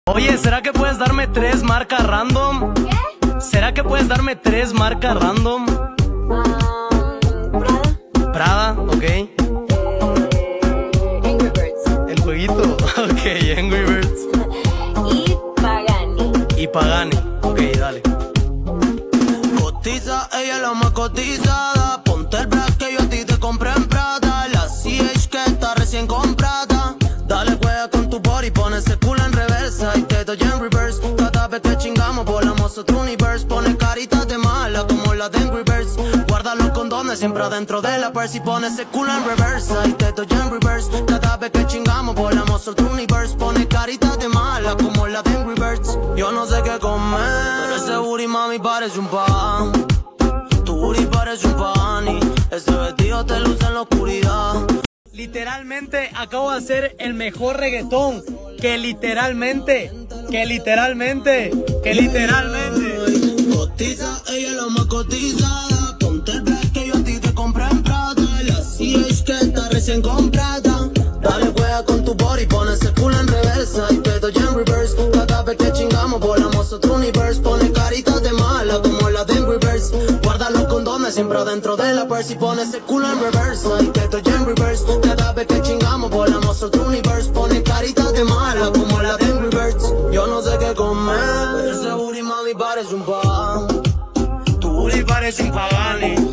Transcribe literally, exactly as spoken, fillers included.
Oye, ¿será que puedes darme tres marcas random? ¿Qué? ¿Será que puedes darme tres marcas random? Um, Prada. Prada, ok. Eh, Angry Birds. El jueguito, ok, Angry Birds. Y Pagani. Y Pagani, ok, dale. Cotiza, ella es la más cotizada. Ponte el bra que yo a ti te compré en Prada. La C H que está recién comprada. Dale juega con tu body, pone ese culo en reversa y te doy en reverse. Cada vez que chingamos volamos otro universe. Pone caritas de mala como la de Angry Birds. Guarda los condones siempre adentro de la purse y pone ese culo en reversa y te doy en reverse. Cada vez que chingamos volamos otro universe. Pone caritas de mala como la de Angry Birds. Yo no sé qué comer, pero ese booty mami parece un pan. Tu booty parece un pani. Ese vestido te luce en la oscuridad. Literalmente acabo de hacer el mejor reggaetón. Que literalmente, que literalmente, que literalmente. Cotiza, ella es la más cotizada. Ponte el black que yo a ti te compré en Prada. La C H que está recién comprada. Dale juega con tu body, pone ese culo en reversa y te doy en reverse. Cada vez que chingamos volamos otro universe. Pone caritas de mala como la de Angry Birds. Guarda los condones siempre adentro de la purse y pone ese culo en reversa y te doy en reverse. Cada vez que chingamos volamos otro universe. Pone caritas de mala como la de Angry Birds. Yo no sé qué comer, pero ese booty mami parece un pan. Tu booty parece un Pagani.